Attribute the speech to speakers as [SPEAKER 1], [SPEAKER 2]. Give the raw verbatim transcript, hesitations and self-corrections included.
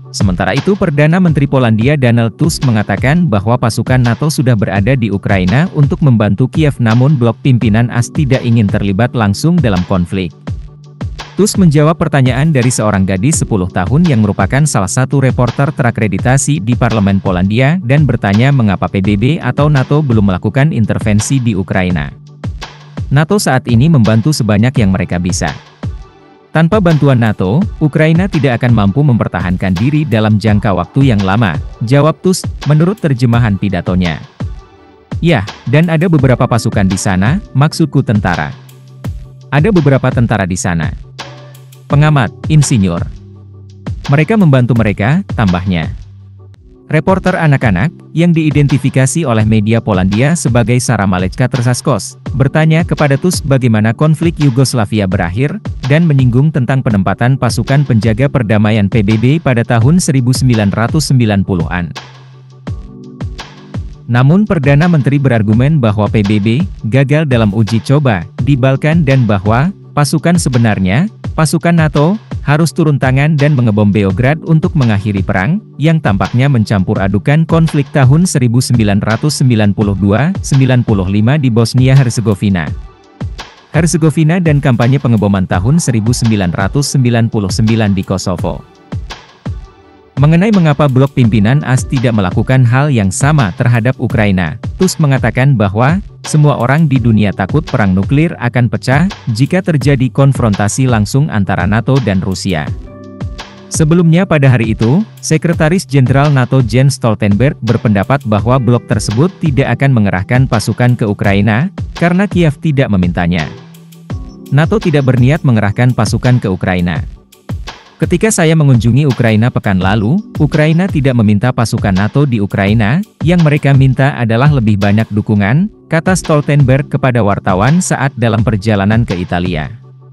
[SPEAKER 1] Sementara itu, Perdana Menteri Polandia Donald Tusk mengatakan bahwa pasukan NATO sudah berada di Ukraina untuk membantu Kiev, namun blok pimpinan A S tidak ingin terlibat langsung dalam konflik. Tusk menjawab pertanyaan dari seorang gadis sepuluh tahun yang merupakan salah satu reporter terakreditasi di Parlemen Polandia dan bertanya mengapa P B B atau NATO belum melakukan intervensi di Ukraina. NATO saat ini membantu sebanyak yang mereka bisa. Tanpa bantuan NATO, Ukraina tidak akan mampu mempertahankan diri dalam jangka waktu yang lama, jawab Tusk, menurut terjemahan pidatonya. Ya, dan ada beberapa pasukan di sana, maksudku tentara. Ada beberapa tentara di sana. Pengamat, insinyur. Mereka membantu mereka, tambahnya. Reporter anak-anak, yang diidentifikasi oleh media Polandia sebagai Sarah Maleczka Trzaskos, bertanya kepada Tusk bagaimana konflik Yugoslavia berakhir, dan menyinggung tentang penempatan pasukan penjaga perdamaian P B B pada tahun seribu sembilan ratus sembilan puluhan. Namun Perdana Menteri berargumen bahwa P B B gagal dalam uji coba di Balkan dan bahwa pasukan sebenarnya, pasukan NATO, harus turun tangan dan mengebom Beograd untuk mengakhiri perang, yang tampaknya mencampur adukan konflik tahun seribu sembilan ratus sembilan puluh dua sampai sembilan puluh lima di Bosnia-Herzegovina. Herzegovina dan kampanye pengeboman tahun seribu sembilan ratus sembilan puluh sembilan di Kosovo. Mengenai mengapa blok pimpinan A S tidak melakukan hal yang sama terhadap Ukraina, Tusk mengatakan bahwa semua orang di dunia takut perang nuklir akan pecah jika terjadi konfrontasi langsung antara NATO dan Rusia. Sebelumnya pada hari itu, Sekretaris Jenderal NATO Jens Stoltenberg berpendapat bahwa blok tersebut tidak akan mengerahkan pasukan ke Ukraina, karena Kiev tidak memintanya. NATO tidak berniat mengerahkan pasukan ke Ukraina. Ketika saya mengunjungi Ukraina pekan lalu, Ukraina tidak meminta pasukan NATO di Ukraina, yang mereka minta adalah lebih banyak dukungan, kata Stoltenberg kepada wartawan saat dalam perjalanan ke Italia.